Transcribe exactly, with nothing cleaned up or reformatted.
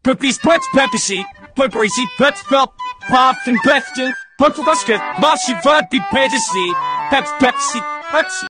Puppies, pets, pepsi, pepsi, pets, fel, pop, and peften, put for basket, massive, vati, pepsi, pep, pepsi, pepsi.